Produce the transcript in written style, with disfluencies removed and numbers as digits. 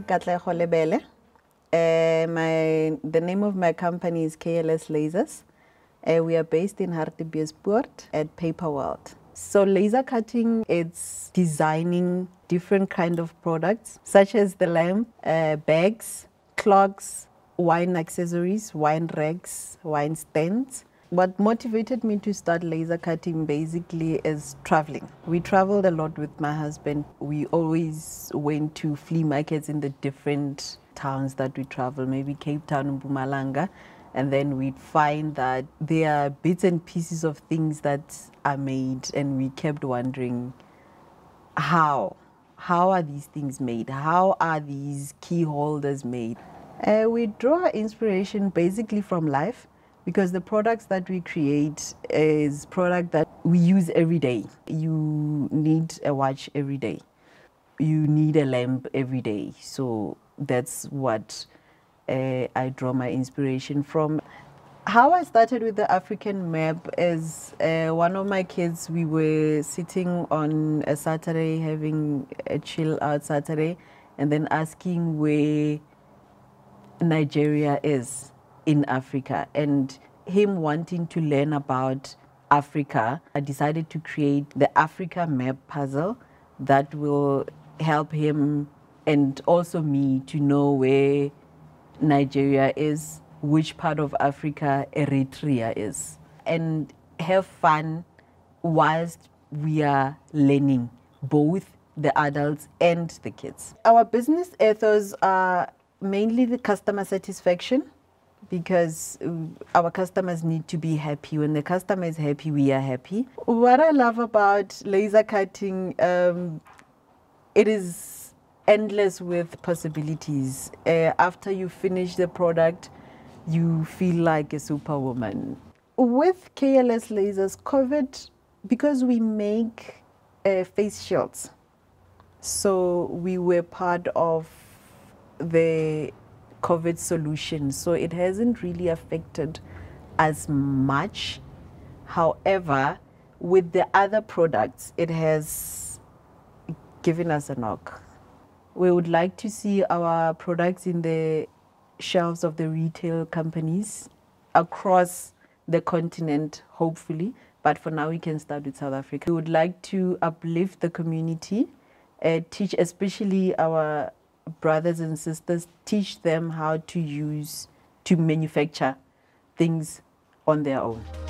Katlego Lebele. The name of my company is KLS Lasers. We are based in Hartbeespoort at Paper World. So laser cutting, it's designing different kind of products, such as the lamp, bags, clogs, wine accessories, wine racks, wine stands. What motivated me to start laser cutting basically is traveling. We traveled a lot with my husband. We always went to flea markets in the different towns that we travel, maybe Cape Town and Mpumalanga, and then we'd find that there are bits and pieces of things that are made, and we kept wondering, how are these things made? How are these key holders made? We draw inspiration basically from life, because the products that we create is product that we use every day. You need a watch every day. You need a lamp every day. So that's what I draw my inspiration from. How I started with the African map is one of my kids, we were sitting on a Saturday, having a chill out Saturday, and then asking where Nigeria is in Africa, and him wanting to learn about Africa, I decided to create the Africa map puzzle that will help him and also me to know where Nigeria is, which part of Africa Eritrea is, and have fun whilst we are learning, both the adults and the kids. Our business ethos are mainly the customer satisfaction, because our customers need to be happy. When the customer is happy, we are happy. What I love about laser cutting, it is endless with possibilities. After you finish the product, you feel like a superwoman. With KLS Lasers, COVID, because we make face shields, so we were part of the COVID solution, so it hasn't really affected as much. However, with the other products, it has given us a knock. We would like to see our products in the shelves of the retail companies across the continent, hopefully, but for now we can start with South Africa. We would like to uplift the community, teach especially our brothers and sisters, teach them how to manufacture things on their own.